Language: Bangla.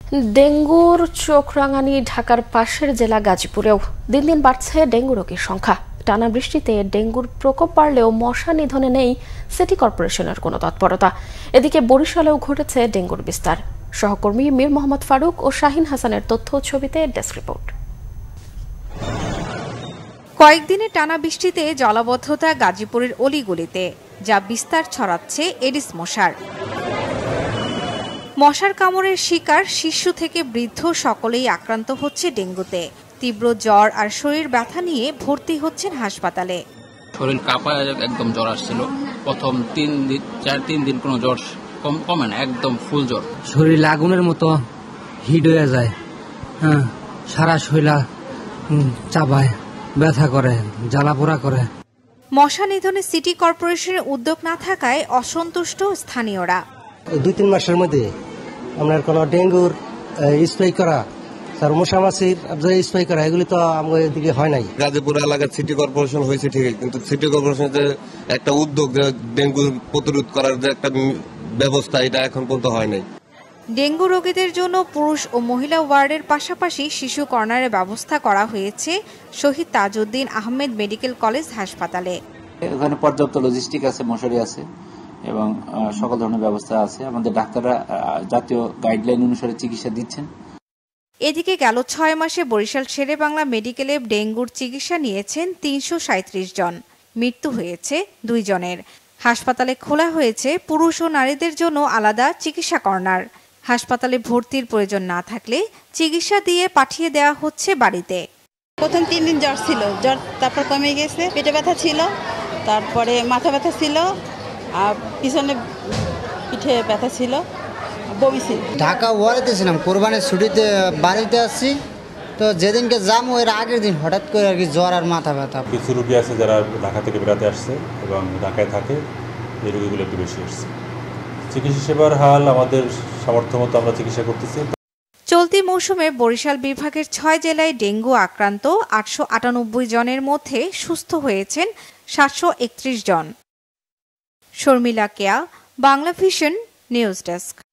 ডেঙ্গুর চোখ রাঙানি ঢাকার পাশের জেলা গাজীপুরেও দিন দিন বাড়ছে ডেঙ্গু রোগীর সংখ্যা। টানা বৃষ্টিতে ডেঙ্গুর প্রকোপ বাড়লেও মশা নিধনে নেই সিটি কর্পোরেশনের কোনো তৎপরতা। এদিকে বরিশালেও ঘটেছে ডেঙ্গুর বিস্তার। সহকর্মী মীর মোহাম্মদ ফারুক ও শাহিন হাসানের তথ্য ছবিতে ডেস্ক রিপোর্ট। কয়েকদিনের টানা বৃষ্টিতে জলাবদ্ধতা গাজীপুরের অলিগলিতে, যা বিস্তার ছড়াচ্ছে এডিস মশার। মশার কামড়ের শিকার শিশু থেকে বৃদ্ধ সকলেই আক্রান্ত হচ্ছে ডেঙ্গুতে। তীব্র জ্বর আর শরীর ব্যথা নিয়ে ভর্তি হচ্ছেন হাসপাতালে। শরীর কাঁপায় একদম জ্বর আসছিল। প্রথম 3 দিন কোনো জ্বর কমে না, একদম ফুল জ্বর। শরীর আগুনের মতো হিট হয়ে যায়, সারা শরীর চাপায়, ব্যথা করে, জ্বালাপোড়া করে। মশা নিধনে সিটি কর্পোরেশনের উদ্যোগ না থাকায় অসন্তুষ্ট স্থানীয়রা। 2-3 মাসের মধ্যে আপনার কোনো ডেঙ্গুর স্প্রে করা, মশা মাছির স্প্রে করা, এগুলি তো আমাদের এদিকে হয় নাই। গাজীপুর এলাকার সিটি কর্পোরেশন হয়েছে ঠিকই, কিন্তু সিটি কর্পোরেশনের যে একটা উদ্যোগ ডেঙ্গু প্রতিরোধ করার যে একটা ব্যবস্থা, এটা এখন পর্যন্ত হয় নাই। ডেঙ্গু রোগীদের জন্য পুরুষ ও মহিলা ওয়ার্ডের পাশাপাশি শিশু কর্নারের ব্যবস্থা করা হয়েছে শহীদ তাজউদ্দিন আহমেদ মেডিকেল কলেজ হাসপাতালে। এখানে পর্যাপ্ত লজিস্টিক আছে, মশারি আছে এবং সকল ধরনের ব্যবস্থা আছে। আমাদের ডাক্তাররা জাতীয় গাইডলাইন অনুসারে চিকিৎসা দিচ্ছেন। এদিকে গেল 6 মাসে বরিশাল শেরেবাংলা মেডিকেলে ডেঙ্গুর চিকিৎসা নিয়েছেন 337 জন। মৃত্যু হয়েছে 2 জনের। হাসপাতালে খোলা হয়েছে পুরুষ ও নারীদের জন্য আলাদা চিকিৎসা কর্নার। হাসপাতালে ভর্তির প্রয়োজন না থাকলে চিকিৎসা দিয়ে পাঠিয়ে দেওয়া হচ্ছে বাড়িতে। প্রথম 3 দিন জ্বর ছিল, জ্বর তারপর কমে গেছে। পেটে ব্যথা ছিল, তারপরে মাথা ব্যথা ছিল, আর পিছনে পিঠে ব্যথা ছিল, বমি ছিল। ঢাকা ওয়ারিতে ছিলাম, কোরবানির ছুটিতে বাড়িতে আসছি, তো যেদিনকে যাবো এর আগের দিন হঠাৎ করে আর কি জ্বর আর মাথা ব্যথা। কিছু রোগী আছে যারা ঢাকা থেকে বেড়াতে আসছে এবং ঢাকায় থাকে, এই রোগীগুলো একটু বেশি আসছে। চিকিৎসা সেবার হাল আমাদের সামর্থ্য মতো আমরা চিকিৎসা করতেছি। চলতি মৌসুমে বরিশাল বিভাগের 6 জেলায় ডেঙ্গু আক্রান্ত 898 জনের মধ্যে সুস্থ হয়েছেন 731 জন। Sharmila Keya, Bangla Vision news desk.